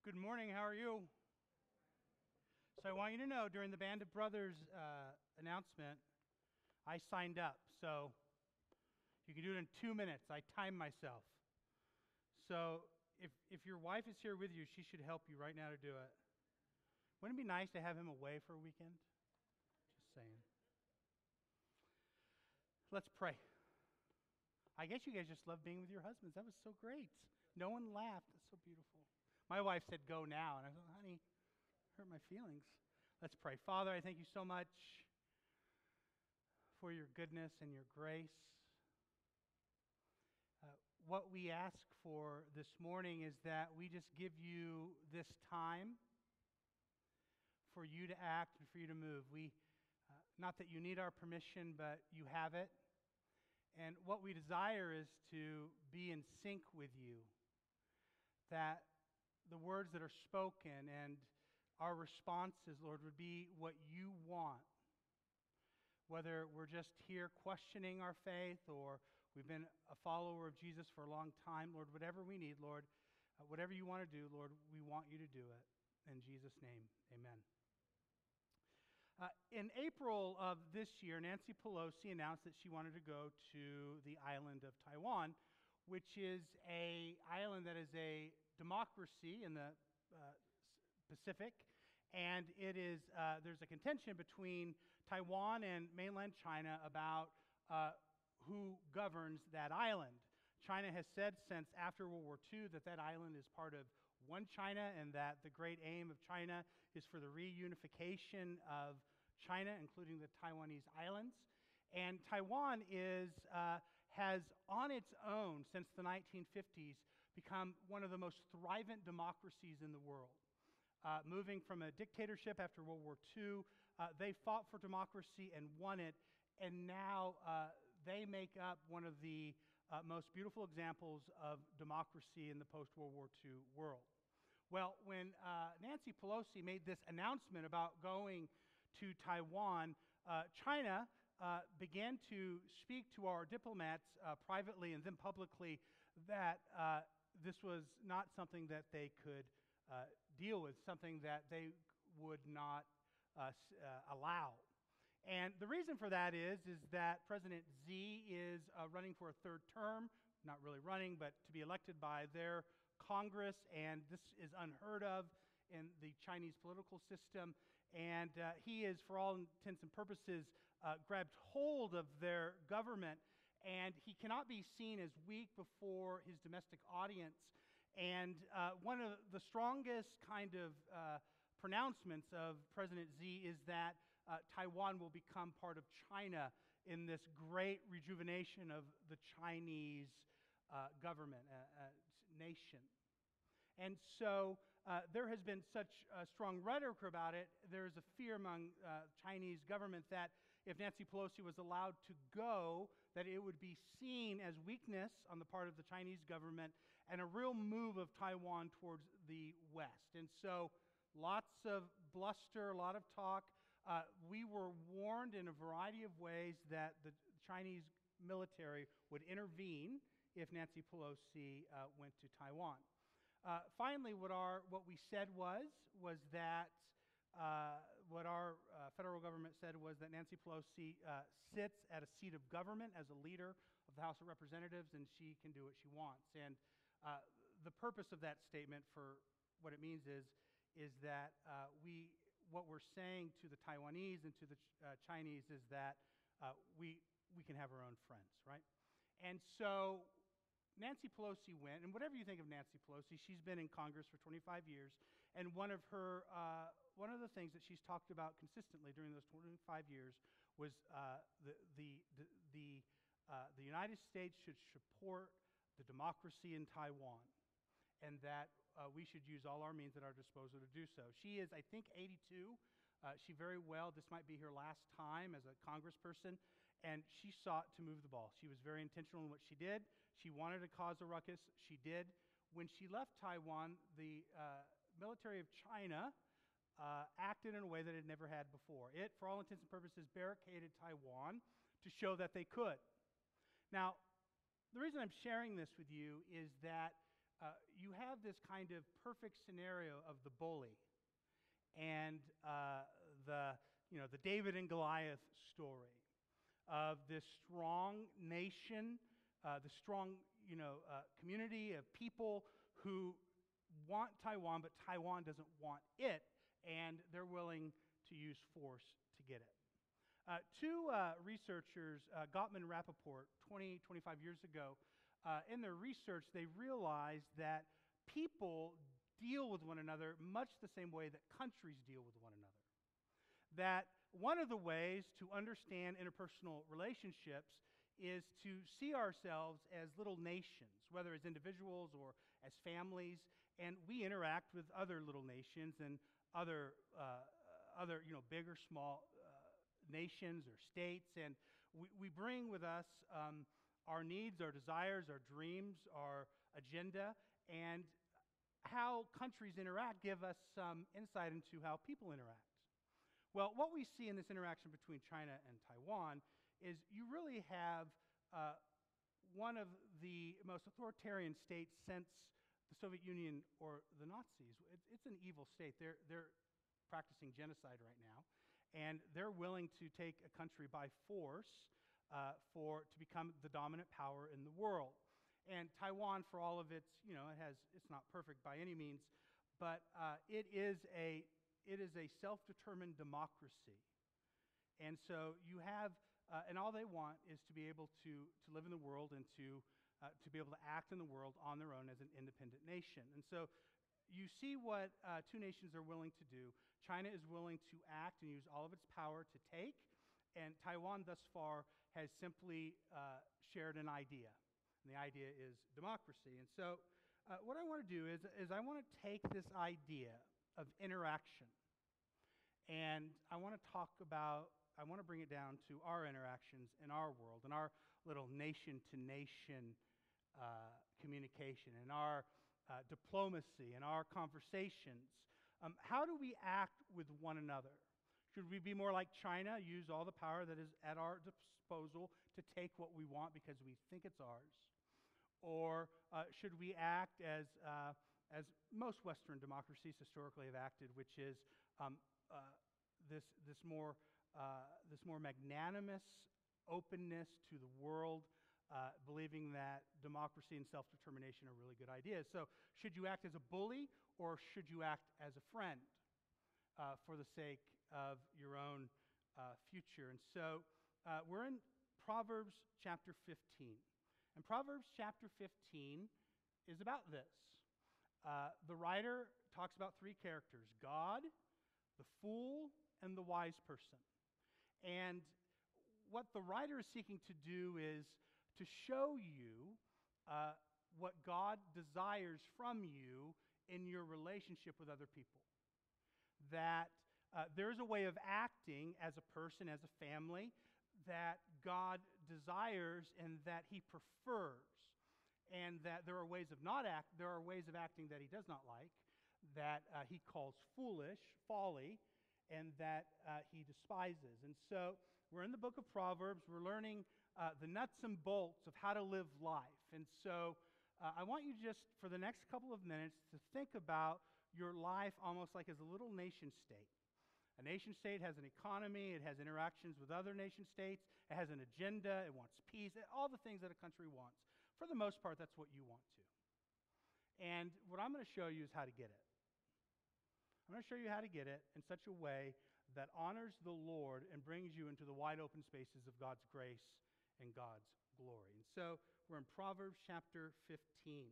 Good morning, how are you? So I want you to know, during the Band of Brothers announcement, I signed up. So you can do it in 2 minutes. I timed myself. So if your wife is here with you, she should help you right now to do it. Wouldn't it be nice to have him away for a weekend? Just saying. Let's pray. I guess you guys just love being with your husbands. That was so great. No one laughed. That's so beautiful. My wife said, go now. And I thought, honey, hurt my feelings. Let's pray. Father, I thank you so much for your goodness and your grace. What we ask for this morning is that we just give you this time for you to act and for you to move. Not that you need our permission, but you have it. And what we desire is to be in sync with you, that the words that are spoken and our responses, Lord, would be what you want. Whether we're just here questioning our faith or we've been a follower of Jesus for a long time, Lord, whatever we need, Lord, whatever you want to do, Lord, we want you to do it. In Jesus' name, amen. In April of this year, Nancy Pelosi announced that she wanted to go to the island of Taiwan, which is an island that is a democracy in the Pacific, and it is there's a contention between Taiwan and mainland China about who governs that island. China has said since after World War II that that island is part of one China, and that the great aim of China is for the reunification of China, including the Taiwanese islands. And Taiwan has on its own, since the 1950s, become one of the most thrivant democracies in the world. Moving from a dictatorship after World War II, they fought for democracy and won it, and now they make up one of the most beautiful examples of democracy in the post-World War II world. Well, when Nancy Pelosi made this announcement about going to Taiwan, China began to speak to our diplomats privately and then publicly that this was not something that they could deal with, something that they would not allow. And the reason for that is that President Xi is running for a third term, not really running, but to be elected by their Congress, and this is unheard of in the Chinese political system, and he is, for all intents and purposes, grabbed hold of their government, and he cannot be seen as weak before his domestic audience. And one of the strongest kind of pronouncements of President Xi is that Taiwan will become part of China in this great rejuvenation of the Chinese government, nation. And so there has been such strong rhetoric about it. There's a fear among Chinese government that if Nancy Pelosi was allowed to go, that it would be seen as weakness on the part of the Chinese government and a real move of Taiwan towards the West. And so lots of bluster, a lot of talk. We were warned in a variety of ways that the Chinese military would intervene if Nancy Pelosi went to Taiwan. Finally, what we said was that what our federal government said was that Nancy Pelosi sits at a seat of government as a leader of the House of Representatives, and she can do what she wants. And the purpose of that statement, for what it means, is that what we're saying to the Taiwanese and to the Chinese is that we can have our own friends, right? And so Nancy Pelosi went, and whatever you think of Nancy Pelosi, she's been in Congress for 25 years, and one of the things that she's talked about consistently during those 25 years was the United States should support the democracy in Taiwan, and that we should use all our means at our disposal to do so. She is, I think, 82. This might be her last time as a congressperson, and she sought to move the ball. She was very intentional in what she did. She wanted to cause a ruckus. She did. When she left Taiwan, the military of China acted in a way that it never had before. It, for all intents and purposes, barricaded Taiwan to show that they could. Now, the reason I'm sharing this with you is that you have this kind of perfect scenario of the bully and the David and Goliath story of this strong nation, the strong community of people who want Taiwan, but Taiwan doesn't want it, and they're willing to use force to get it. Two researchers, Gottman and Rappaport, 25 years ago, in their research, they realized that people deal with one another much the same way that countries deal with one another. That one of the ways to understand interpersonal relationships is to see ourselves as little nations, whether as individuals or as families, and we interact with other little nations and other big or small nations or states, and we bring with us our needs, our desires, our dreams, our agenda, and how countries interact give us some insight into how people interact. Well, what we see in this interaction between China and Taiwan is you really have one of the most authoritarian states since the Soviet Union or the Nazis. It's an evil state. They're practicing genocide right now, and they're willing to take a country by force to become the dominant power in the world. And Taiwan, for all of its, it's not perfect by any means, but it is a self-determined democracy. And so you have, and all they want is to be able to live in the world and to be able to act in the world on their own as an independent nation. And so you see what two nations are willing to do. China is willing to act and use all of its power to take, and Taiwan thus far has simply shared an idea. And the idea is democracy. And so what I want to do is I want to take this idea of interaction, and I want to bring it down to our interactions in our world, in our little nation-to-nation communication, in our diplomacy, in our conversations. How do we act with one another? Should we be more like China, use all the power that is at our disposal to take what we want because we think it's ours? Or should we act as most Western democracies historically have acted, which is this more magnanimous openness to the world, believing that democracy and self-determination are really good ideas? So should you act as a bully, or should you act as a friend for the sake of your own future? And so we're in Proverbs chapter 15. And Proverbs chapter 15 is about this. The writer talks about three characters: God, the fool, and the wise person. And what the writer is seeking to do is to show you what God desires from you in your relationship with other people. That there's a way of acting as a person, as a family, that God desires and that He prefers, and that there are ways of acting that He does not like, that He calls foolish, folly, and that He despises. And so we're in the book of Proverbs. We're learning the nuts and bolts of how to live life. And so I want you just for the next couple of minutes to think about your life almost like as a little nation state. A nation state has an economy, it has interactions with other nation states, it has an agenda, it wants peace, all the things that a country wants. For the most part, that's what you want to. And what I'm going to show you is how to get it. I'm going to show you how to get it in such a way that honors the Lord and brings you into the wide open spaces of God's grace and God's glory. And so we're in Proverbs chapter 15.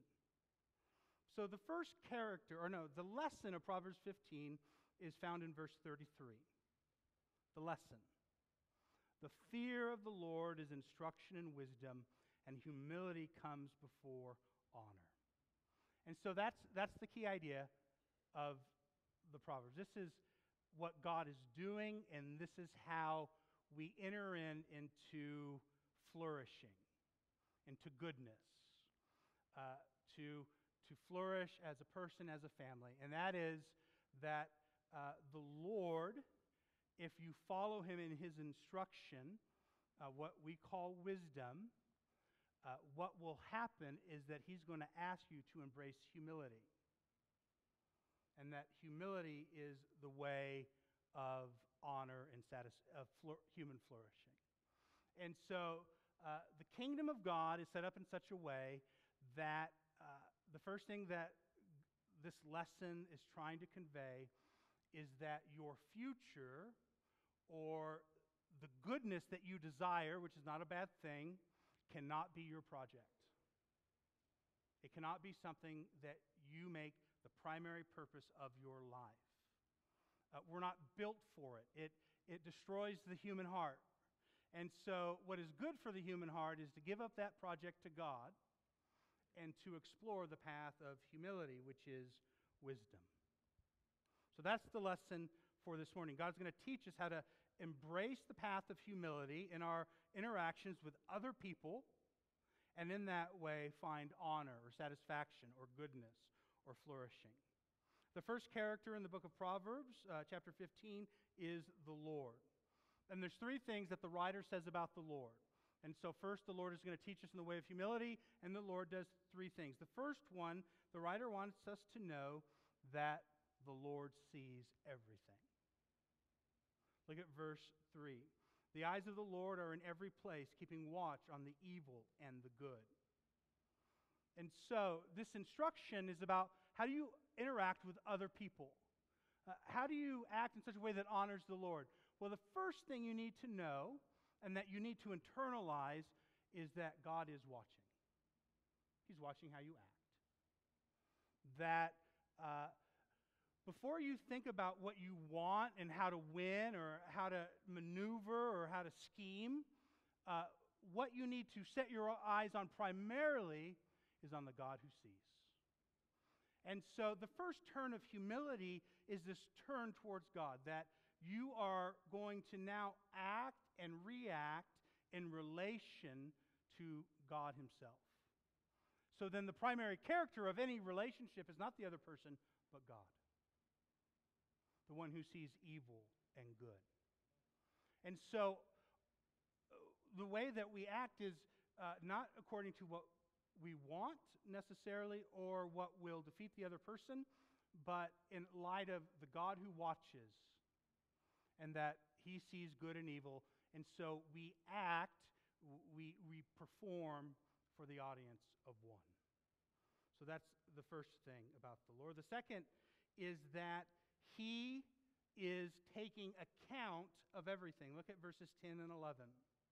So the the lesson of Proverbs 15 is found in verse 33. The lesson. The fear of the Lord is instruction and wisdom, and humility comes before honor. And so that's the key idea of the Proverbs. This is what God is doing, and this is how we enter into flourishing, into goodness, to flourish as a person, as a family. And that is that the Lord, if you follow Him in His instruction, what we call wisdom, what will happen is that he's going to ask you to embrace humility. And that humility is the way of honor and human flourishing. And so the kingdom of God is set up in such a way that the first thing that this lesson is trying to convey is that your future, or the goodness that you desire, which is not a bad thing, cannot be your project. It cannot be something that you make the primary purpose of your life. We're not built for it. It destroys the human heart. And so what is good for the human heart is to give up that project to God and to explore the path of humility, which is wisdom. So that's the lesson for this morning. God's going to teach us how to embrace the path of humility in our interactions with other people, and in that way find honor or satisfaction or goodness or flourishing. The first character in the book of Proverbs, chapter 15, is the Lord. And there's three things that the writer says about the Lord. And so first, the Lord is going to teach us in the way of humility, and the Lord does three things. The first one, the writer wants us to know that the Lord sees everything. Look at verse 3. The eyes of the Lord are in every place, keeping watch on the evil and the good. And so this instruction is about how do you interact with other people? How do you act in such a way that honors the Lord? Well, the first thing you need to know and that you need to internalize is that God is watching. He's watching how you act. That before you think about what you want and how to win or how to maneuver or how to scheme, what you need to set your eyes on primarily is on the God who sees. And so the first turn of humility is this turn towards God, that you are going to now act and react in relation to God himself. So then the primary character of any relationship is not the other person, but God, the one who sees evil and good. And so the way that we act is not according to what we want necessarily or what will defeat the other person, but in light of the God who watches and that he sees good and evil. And so we act, we perform for the audience of one. So that's the first thing about the Lord. The second is that he is taking account of everything. Look at verses 10 and 11.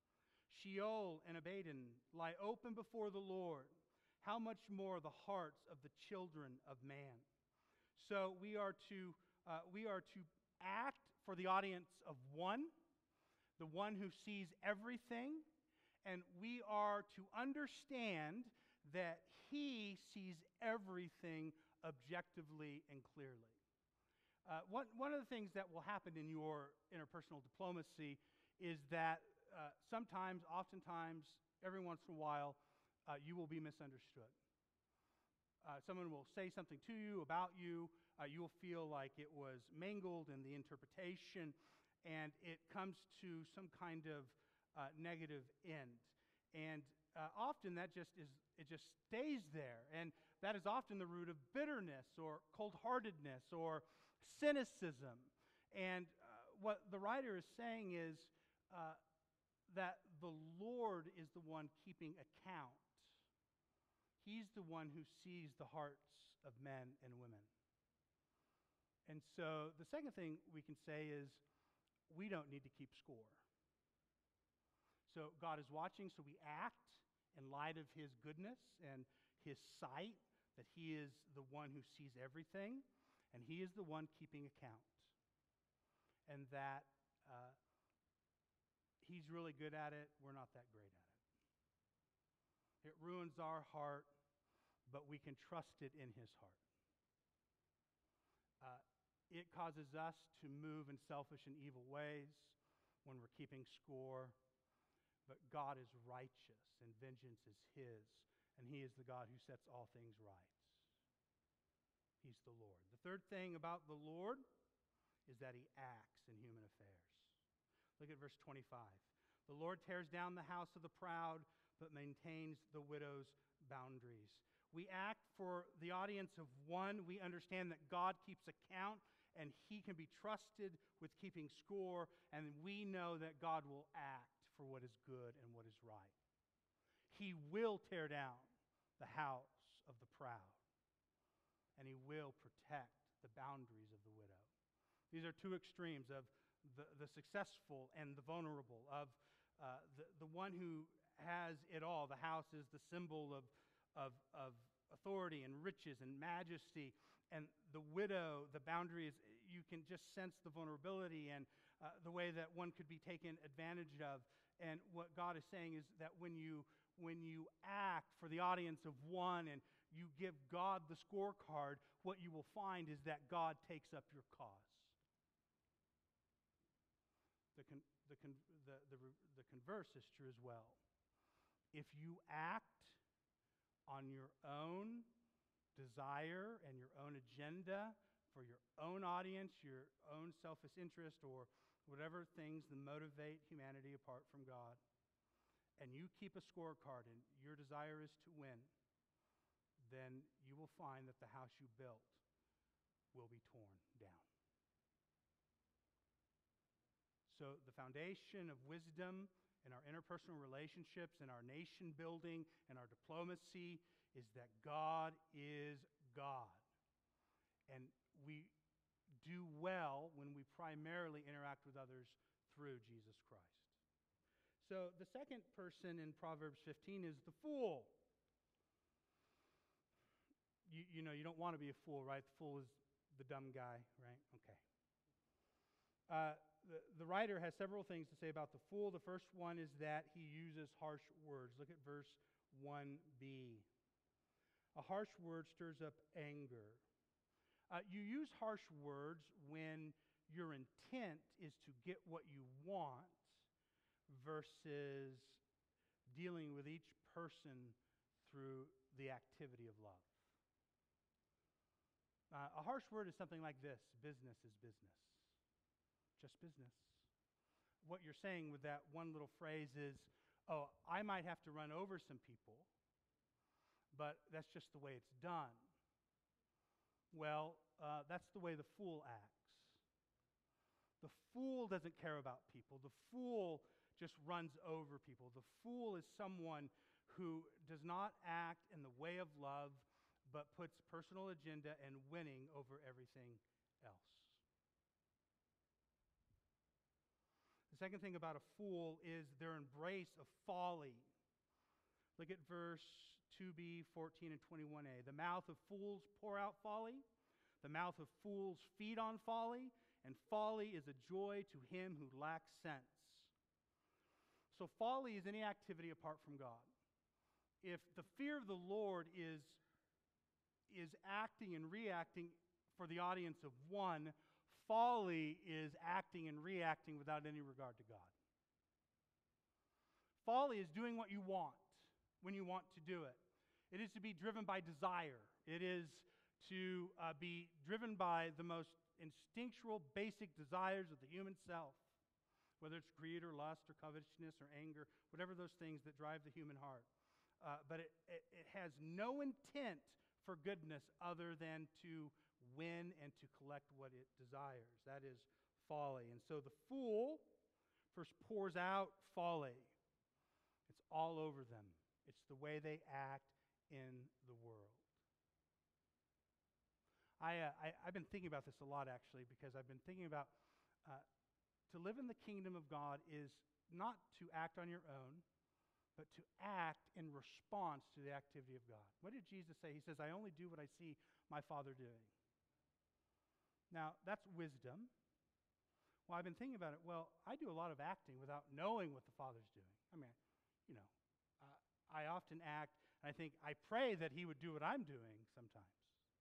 Sheol and Abaddon lie open before the Lord. How much more the hearts of the children of man? So we are to act for the audience of one, the one who sees everything, and we are to understand that he sees everything objectively and clearly. One of the things that will happen in your interpersonal diplomacy is that sometimes, oftentimes, every once in a while, you will be misunderstood. Someone will say something to you, about you. You will feel like it was mangled in the interpretation, and it comes to some kind of negative end. And often that just stays there. And that is often the root of bitterness or cold-heartedness or cynicism. And what the writer is saying is that the Lord is the one keeping account. He's the one who sees the hearts of men and women. And so the second thing we can say is we don't need to keep score. So God is watching, so we act in light of his goodness and his sight, that he is the one who sees everything, and he is the one keeping account. And that he's really good at it, we're not that great at it. It ruins our heart, but we can trust it in his heart. It causes us to move in selfish and evil ways when we're keeping score, but God is righteous and vengeance is his, and he is the God who sets all things right. He's the Lord. The third thing about the Lord is that he acts in human affairs. Look at verse 25. The Lord tears down the house of the proud, but maintains the widow's boundaries. We act for the audience of one. We understand that God keeps account and he can be trusted with keeping score, and we know that God will act for what is good and what is right. He will tear down the house of the proud, and he will protect the boundaries of the widow. These are two extremes of the successful and the vulnerable, of the one who has it all. The house is the symbol of authority and riches and majesty. And the widow, the boundary is, you can just sense the vulnerability and the way that one could be taken advantage of. And what God is saying is that when you act for the audience of one and you give God the scorecard, what you will find is that God takes up your cause. The converse is true as well. If you act on your own desire and your own agenda for your own audience, your own selfish interest, or whatever things that motivate humanity apart from God, and you keep a scorecard and your desire is to win, then you will find that the house you built will be torn down. So the foundation of wisdom in our interpersonal relationships, in our nation building, and our diplomacy is that God is God. And we do well when we primarily interact with others through Jesus Christ. So the second person in Proverbs 15 is the fool. You know, you don't want to be a fool, right? The fool is the dumb guy, right? Okay. The writer has several things to say about the fool. The first one is that he uses harsh words. Look at verse 1b. A harsh word stirs up anger. You use harsh words when your intent is to get what you want versus dealing with each person through the activity of love. A harsh word is something like this: business is business. Just business. What you're saying with that one little phrase is, oh, I might have to run over some people, but that's just the way it's done. Well, that's the way the fool acts. The fool doesn't care about people. The fool just runs over people. The fool is someone who does not act in the way of love, but puts personal agenda and winning over everything else. The second thing about a fool is their embrace of folly. Look at verse 2b, 14, and 21a. The mouth of fools pour out folly. The mouth of fools feed on folly. And folly is a joy to him who lacks sense. So folly is any activity apart from God. If the fear of the Lord is acting and reacting for the audience of one, folly is acting and reacting without any regard to God. Folly is doing what you want when you want to do it. It is to be driven by desire. It is to be driven by the most instinctual, basic desires of the human self, whether it's greed or lust or covetousness or anger, whatever those things that drive the human heart. But it has no intent for goodness other than to win and to collect what it desires. That is folly. And so the fool first pours out folly. It's all over them. It's the way they act in the world. I've been thinking about this a lot, actually, because I've been thinking about to live in the kingdom of God is not to act on your own, but to act in response to the activity of God. What did Jesus say? He says, I only do what I see my Father doing. Now, that's wisdom. Well, I've been thinking about it. Well, I do a lot of acting without knowing what the Father's doing. I mean, I often act, and I think, I pray that he would do what I'm doing sometimes.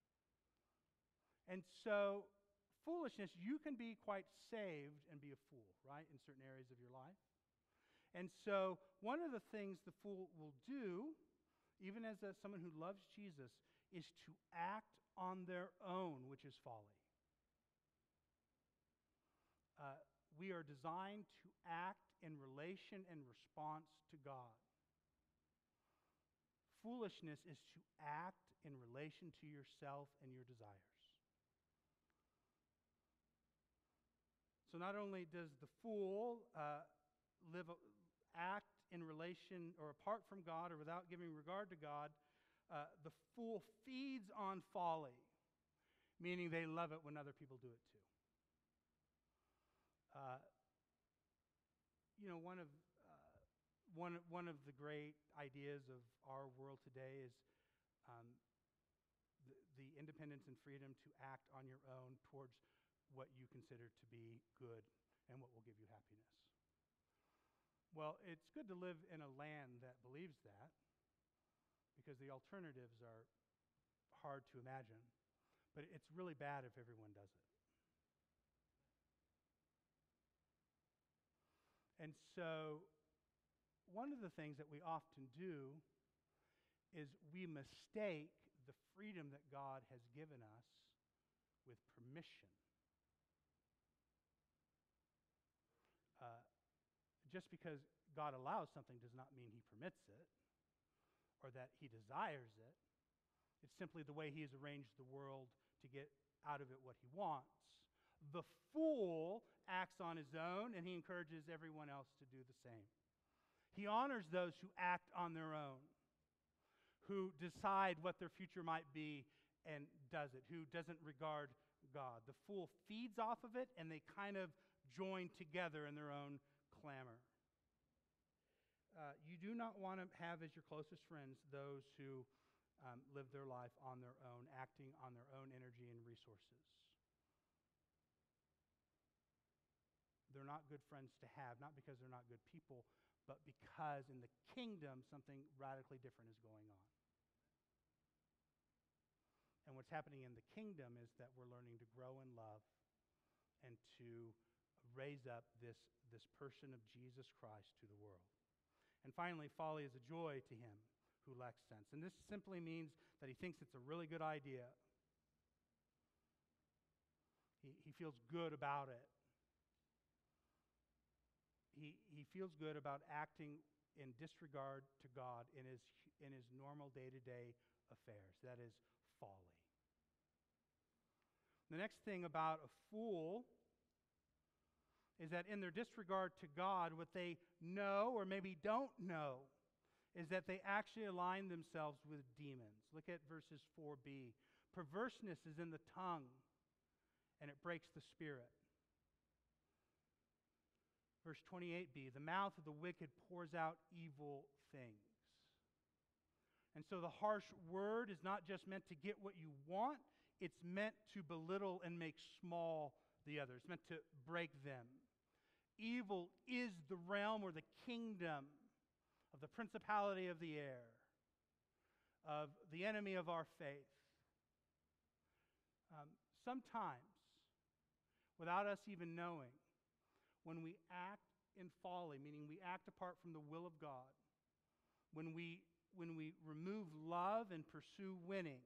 And so, foolishness, you can be quite saved and be a fool, right, in certain areas of your life. And so, one of the things the fool will do, even as someone who loves Jesus, is to act on their own, which is folly. We are designed to act in relation and response to God. Foolishness is to act in relation to yourself and your desires. So not only does the fool act in relation or apart from God or without giving regard to God, the fool feeds on folly, meaning they love it when other people do it too. One of the great ideas of our world today is the independence and freedom to act on your own towards what you consider to be good and what will give you happiness. Well, it's good to live in a land that believes that, because the alternatives are hard to imagine. But it's really bad if everyone does it. And so one of the things that we often do is we mistake the freedom that God has given us with permission. Just because God allows something does not mean he permits it or that he desires it. It's simply the way he has arranged the world to get out of it what he wants. The fool acts on his own, and he encourages everyone else to do the same. He honors those who act on their own, who decide what their future might be and does it, who doesn't regard God. The fool feeds off of it, and they kind of join together in their own clamor. You do not want to have as your closest friends those who live their life on their own, acting on their own energy and resources. They're not good friends to have, not because they're not good people, but because in the kingdom something radically different is going on. And what's happening in the kingdom is that we're learning to grow in love and to raise up this person of Jesus Christ to the world. And finally, folly is a joy to him who lacks sense. And this simply means that he thinks it's a really good idea. He feels good about it. He feels good about acting in disregard to God in his normal day-to-day affairs. That is folly. The next thing about a fool is that in their disregard to God, what they know or maybe don't know is that they actually align themselves with demons. Look at verses 4b. Perverseness is in the tongue, and it breaks the spirit. Verse 28b, the mouth of the wicked pours out evil things. And so the harsh word is not just meant to get what you want, it's meant to belittle and make small the others, meant to break them. Evil is the realm or the kingdom of the principality of the air, of the enemy of our faith. Sometimes, without us even knowing, when we act in folly, meaning we act apart from the will of God, when we remove love and pursue winning,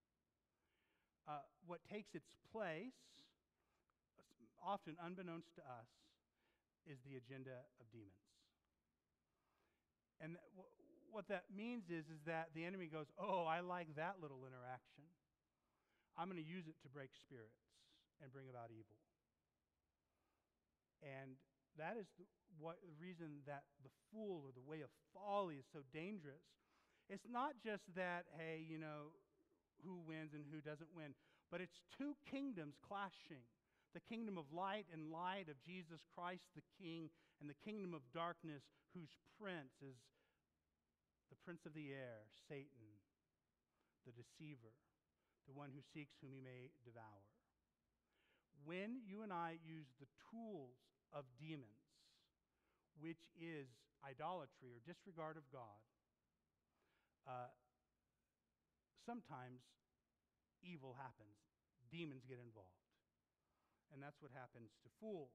what takes its place, often unbeknownst to us, is the agenda of demons. And what that means is that the enemy goes, oh, I like that little interaction. I'm going to use it to break spirits and bring about evil. And that is the reason that the fool or the way of folly is so dangerous. It's not just that, hey, who wins and who doesn't win, but it's two kingdoms clashing. The kingdom of light and light of Jesus Christ the King, and the kingdom of darkness whose prince is the prince of the air, Satan, the deceiver, the one who seeks whom he may devour. When you and I use the tools of demons, which is idolatry or disregard of God, sometimes evil happens. Demons get involved. And that's what happens to fools.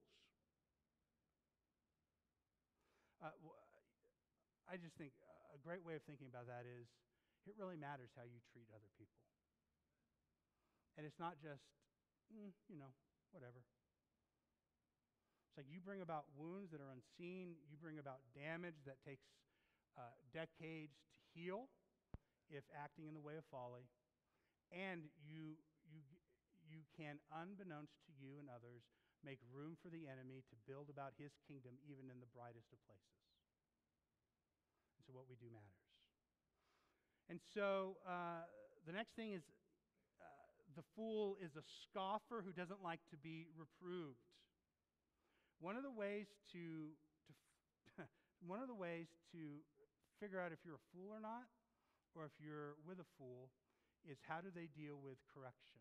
I just think a great way of thinking about that is it really matters how you treat other people. And it's not just, whatever. It's like you bring about wounds that are unseen. You bring about damage that takes decades to heal. if acting in the way of folly, and you can, unbeknownst to you and others, make room for the enemy to build about his kingdom even in the brightest of places. And so what we do matters. And so the next thing is the fool is a scoffer who doesn't like to be reproved. One of the ways to one of the ways to figure out if you're a fool or not, or if you're with a fool, is how do they deal with correction?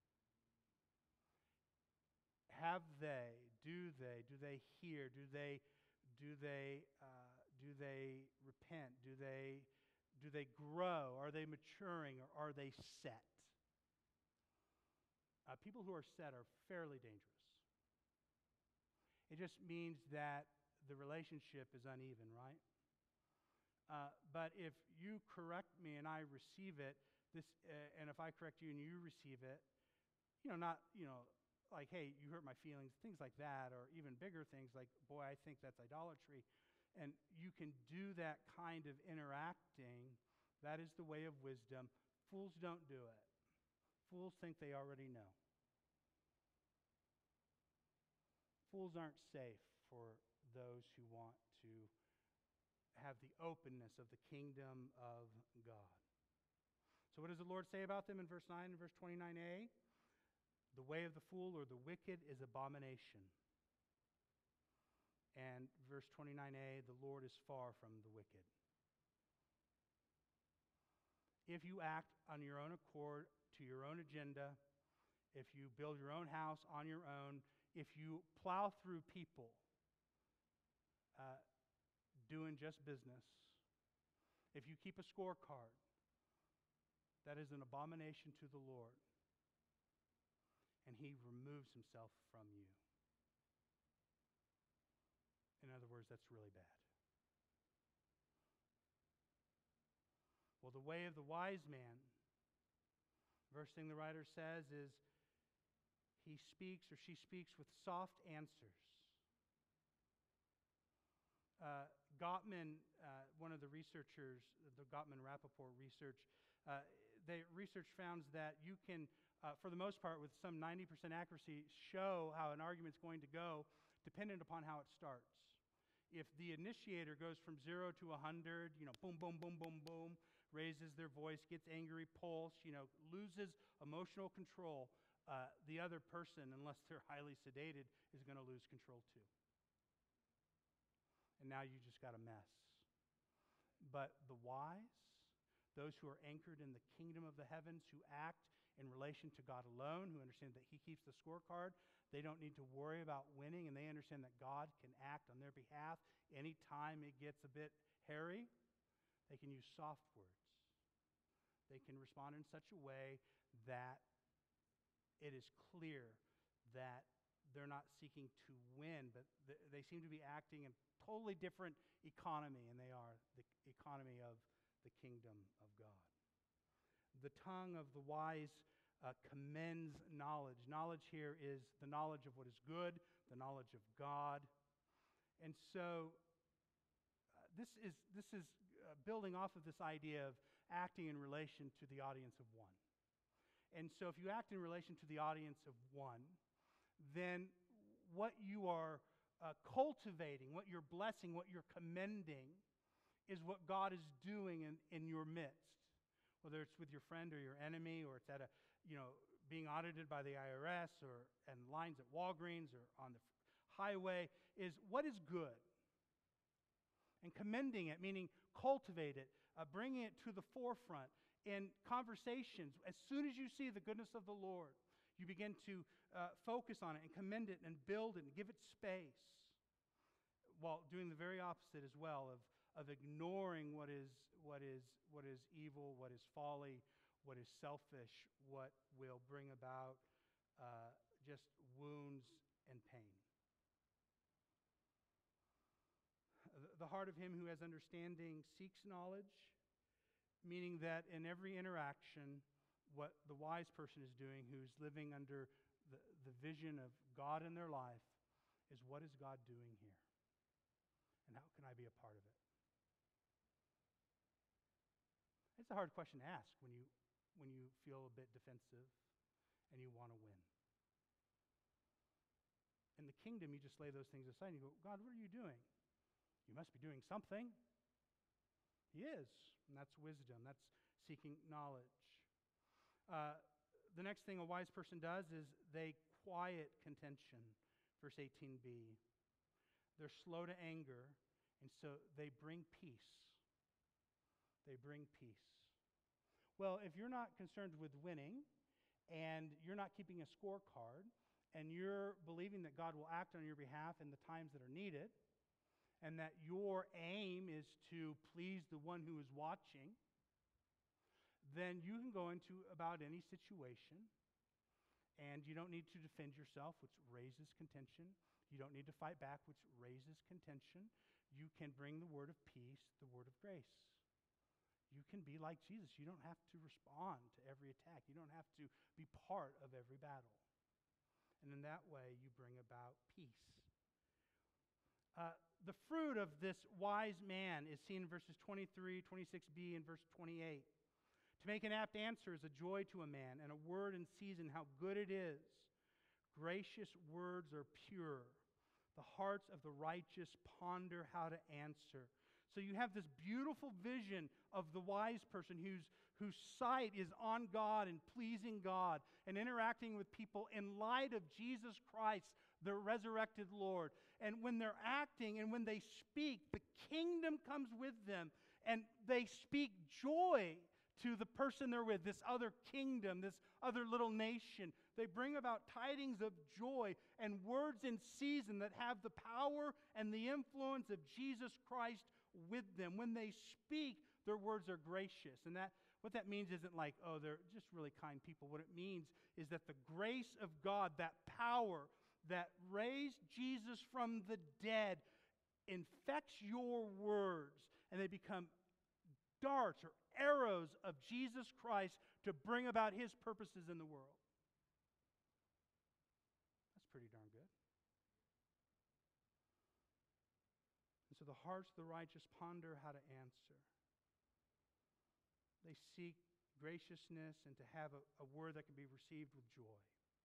Have they? Do they hear? Do they repent? Do they grow? Are they maturing, or are they set? People who are set are fairly dangerous. It just means that the relationship is uneven, right? But if you correct me and I receive it, and if I correct you and you receive it, not like, hey, you hurt my feelings, things like that, or even bigger things like, boy, I think that's idolatry. And you can do that kind of interacting. That is the way of wisdom. Fools don't do it. Fools think they already know. Fools aren't safe for those who want to have the openness of the kingdom of God. So what does the Lord say about them in verse 9 and verse 29a? The way of the fool or the wicked is abomination. And verse 29a, the Lord is far from the wicked. If you act on your own accord, to your own agenda, if you build your own house on your own, if you plow through people doing just business, if you keep a scorecard, that is an abomination to the Lord, and he removes himself from you. In other words, that's really bad. Well, the way of the wise man, first thing the writer says is he speaks or she speaks with soft answers. Gottman, one of the researchers, the Gottman-Rappaport research, research found that you can, for the most part, with some 90% accuracy, show how an argument's going to go dependent upon how it starts. If the initiator goes from 0 to 100, boom, boom, boom, boom, boom, raises their voice, gets angry, pulse, loses emotional control, the other person, unless they're highly sedated, is going to lose control too. And now you just got a mess. But the wise, those who are anchored in the kingdom of the heavens, who act in relation to God alone, who understand that he keeps the scorecard, they don't need to worry about winning, and they understand that God can act on their behalf anytime it gets a bit hairy. They can use soft words. They can respond in such a way that it is clear that they're not seeking to win, but they seem to be acting in totally different economy, and they are the economy of the kingdom of God. The tongue of the wise commends knowledge. Knowledge here is the knowledge of what is good, the knowledge of God. And so this is building off of this idea of acting in relation to the audience of one. And so if you act in relation to the audience of one, then what you are cultivating, what you're blessing, what you're commending is what God is doing in your midst. Whether it's with your friend or your enemy, or it's at being audited by the IRS, and lines at Walgreens or on the highway, is what is good. And commending it, meaning cultivate it, bringing it to the forefront in conversations. As soon as you see the goodness of the Lord, you begin to focus on it and commend it and build it and give it space, while doing the very opposite as well of ignoring what is evil, what is folly, what is selfish, what will bring about just wounds and pain. The heart of him who has understanding seeks knowledge, meaning that in every interaction, what the wise person is doing, who's living under the vision of God in their life, is what is God doing here? And how can I be a part of it? It's a hard question to ask when you feel a bit defensive and you want to win. In the kingdom, you just lay those things aside and you go, God, what are you doing? You must be doing something. He is. And that's wisdom. That's seeking knowledge. The next thing a wise person does is they quiet contention. Verse 18b. They're slow to anger, and so they bring peace. They bring peace. Well, if you're not concerned with winning, and you're not keeping a scorecard, and you're believing that God will act on your behalf in the times that are needed, and that your aim is to please the one who is watching, then you can go into about any situation, and you don't need to defend yourself, which raises contention. You don't need to fight back, which raises contention. You can bring the word of peace, the word of grace. You can be like Jesus. You don't have to respond to every attack. You don't have to be part of every battle. And in that way, you bring about peace. The fruit of this wise man is seen in verses 23, 26b, and verse 28. To make an apt answer is a joy to a man, and a word in season how good it is. Gracious words are pure. The hearts of the righteous ponder how to answer. So you have this beautiful vision of the wise person whose sight is on God and pleasing God and interacting with people in light of Jesus Christ, the resurrected Lord. And when they're acting and when they speak, the kingdom comes with them, and they speak joy to the person they're with, this other kingdom, this other little nation. They bring about tidings of joy and words in season that have the power and the influence of Jesus Christ with them. When they speak, their words are gracious. And what that means isn't like, oh, they're just really kind people. What it means is that the grace of God, that power that raised Jesus from the dead, infects your words, and they become darts or arrows of Jesus Christ to bring about His purposes in the world. That's pretty darn good. And so the hearts of the righteous ponder how to answer. They seek graciousness and to have a word that can be received with joy.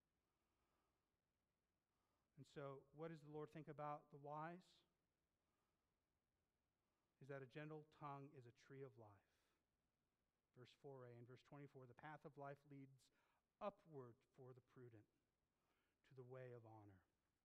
And so, what does the Lord think about the wise? Is that a gentle tongue is a tree of life. Verse 4a and verse 24, the path of life leads upward for the prudent to the way of honor.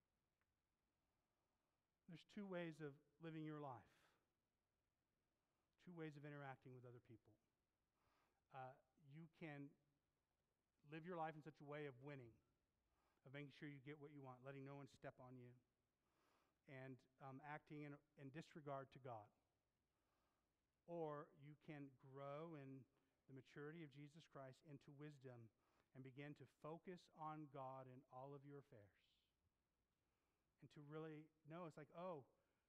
There's two ways of living your life. Two ways of interacting with other people. You can live your life in such a way of winning, of making sure you get what you want, letting no one step on you, and acting in disregard to God. Or you can grow in the maturity of Jesus Christ into wisdom and begin to focus on God in all of your affairs. And to really know, it's like, oh,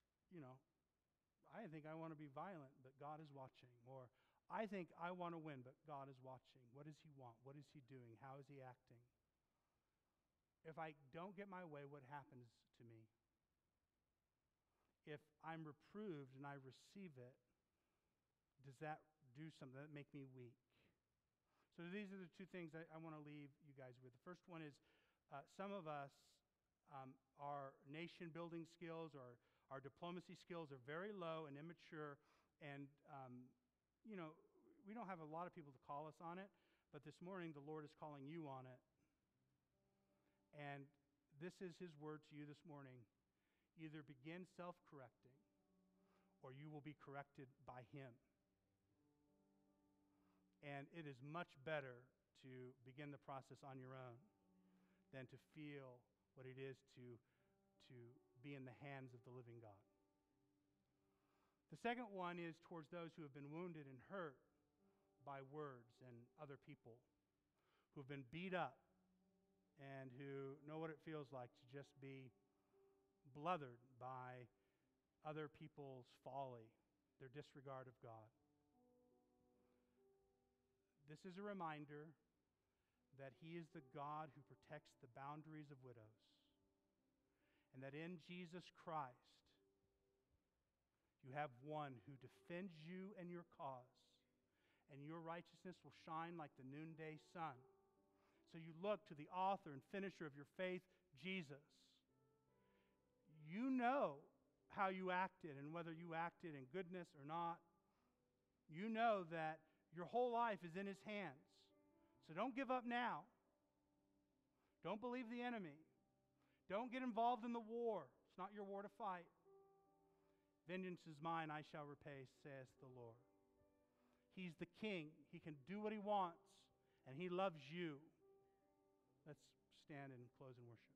I think I want to be violent, but God is watching. Or I think I want to win, but God is watching. What does He want? What is He doing? How is He acting? If I don't get my way, what happens to me? If I'm reproved and I receive it, does that do something that make me weak? So these are the two things I want to leave you guys with. The first one is some of us, our nation-building skills or our diplomacy skills are very low and immature, and we don't have a lot of people to call us on it, but this morning the Lord is calling you on it. And this is His word to you this morning. Either begin self-correcting, or you will be corrected by Him. And it is much better to begin the process on your own than to feel what it is to be in the hands of the living God. The second one is towards those who have been wounded and hurt by words and other people, who have been beat up and who know what it feels like to just be blothered by other people's folly, their disregard of God. This is a reminder that He is the God who protects the boundaries of widows, and that in Jesus Christ you have one who defends you and your cause and your righteousness will shine like the noonday sun. So you look to the author and finisher of your faith, Jesus. You know how you acted and whether you acted in goodness or not. You know that your whole life is in his hands. So don't give up now. Don't believe the enemy. Don't get involved in the war. It's not your war to fight. Vengeance is mine, I shall repay, says the Lord. He's the king. He can do what he wants, and he loves you. Let's stand and close in worship.